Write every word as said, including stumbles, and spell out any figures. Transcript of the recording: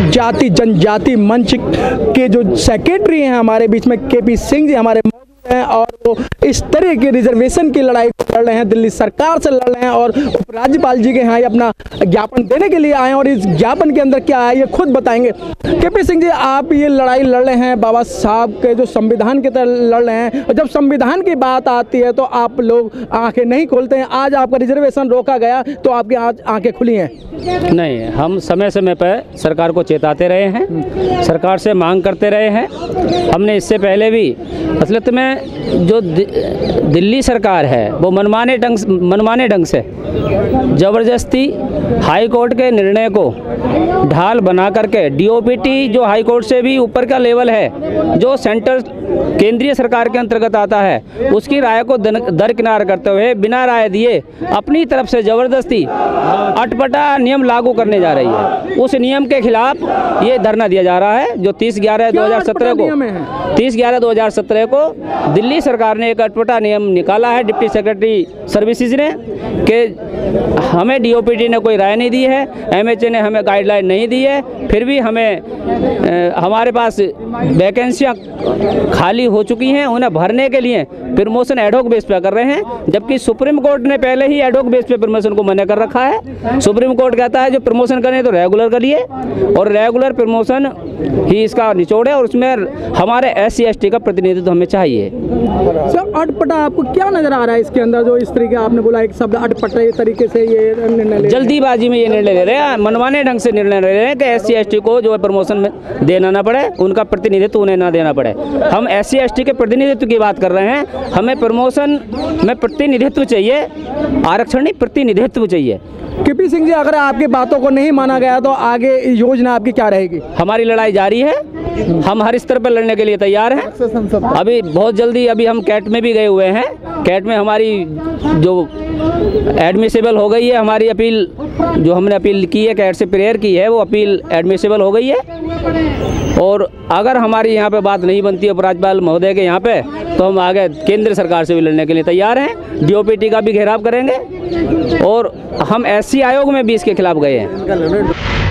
जाति जनजाति मंच के जो सेक्रेटरी हैं हमारे बीच में के पी सिंह जी हमारे मौजूद हैं और वो इस तरह की रिजर्वेशन की लड़ाई को लड़ रहे हैं, दिल्ली सरकार से लड़ रहे हैं और उपराज्यपाल जी के यहाँ अपना ज्ञापन देने के लिए आए हैं और इस ज्ञापन के अंदर क्या है ये खुद बताएंगे। के पी सिंह जी, आप ये लड़ाई लड़ रहे हैं बाबा साहब के जो संविधान की तरह लड़ रहे हैं और जब संविधान की बात आती है तो आप लोग आंखें नहीं खोलते हैं। आज आपका रिजर्वेशन रोका गया तो आपकी आज आंखें खुली हैं? नहीं, हम समय समय पर सरकार को चेताते रहे हैं, सरकार से मांग करते रहे हैं। हमने इससे पहले भी असलियत में जो दि, दिल्ली सरकार है वो मनमाने ढंग मनमाने ढंग से ज़बरदस्ती हाई कोर्ट के निर्णय को ढाल बना करके डी ओ पी टी जो हाई कोर्ट से भी ऊपर का लेवल है, जो सेंटर केंद्रीय सरकार के अंतर्गत आता है, उसकी राय को दरकिनार करते हुए बिना राय दिए अपनी तरफ से ज़बरदस्ती अटपटा नियम लागू करने जा रही है। उस नियम के खिलाफ ये धरना दिया जा रहा है जो तीस ग्यारह दो हज़ार सत्रह को तीस ग्यारह दो हज़ार सत्रह को दिल्ली सरकार ने एक अटपटा नियम निकाला है डिप्टी सेक्रेटरी सर्विसेज ने कि हमें डी ओ पी टी ने कोई राय नहीं दी है, एम एच ए ने हमें गाइडलाइन नहीं दी है, फिर भी हमें ए, हमारे पास वैकेंसियाँ खाली हो चुकी हैं, उन्हें भरने के लिए प्रमोशन एडहोक बेस पे कर रहे हैं, जबकि सुप्रीम कोर्ट ने पहले ही एडहोक बेस पे प्रमोशन को मना कर रखा है। सुप्रीम कोर्ट कहता है जो प्रमोशन करें तो रेगुलर करिए और रेगुलर प्रमोशन ही इसका निचोड़ है और उसमें हमारे एस सी एस टी का प्रतिनिधित्व हमें चाहिए। सर, अटपटा आपको क्या नजर आ रहा है इसके अंदर, जो इस तरीके आपने बोला एक शब्द अटपटे तरीके से ये निर्णय ले, जल्दीबाजी में ये निर्णय ले रहे हैं, मनमाने ढंग से निर्णय ले रहे हैं कि एस सी एस टी को जो है प्रमोशन में देना ना पड़े, उनका प्रतिनिधित्व उन्हें ना देना पड़े। हम एस सी एस टी के प्रतिनिधित्व की बात कर रहे हैं, हमें प्रमोशन में प्रतिनिधित्व चाहिए, आरक्षण नहीं प्रतिनिधित्व चाहिए। के पी सिंह जी, अगर आपकी बातों को नहीं माना गया तो आगे योजना आपकी क्या रहेगी? हमारी लड़ाई जारी है, हम हर स्तर पर लड़ने के लिए तैयार हैं। अभी बहुत जल्दी अभी हम कैट में भी गए हुए हैं, कैट में हमारी जो एडमिसिबल हो गई है, हमारी अपील जो हमने अपील की है, कैट से प्रेयर की है, वो अपील एडमिसिबल हो गई है। और अगर हमारी यहाँ पे बात नहीं बनती है उपराज्यपाल महोदय के यहाँ पे, तो हम आगे केंद्र सरकार से भी लड़ने के लिए तैयार हैं। डी ओ पी टी का भी घेराव करेंगे और हम एस सी आयोग में भी इसके खिलाफ गए हैं।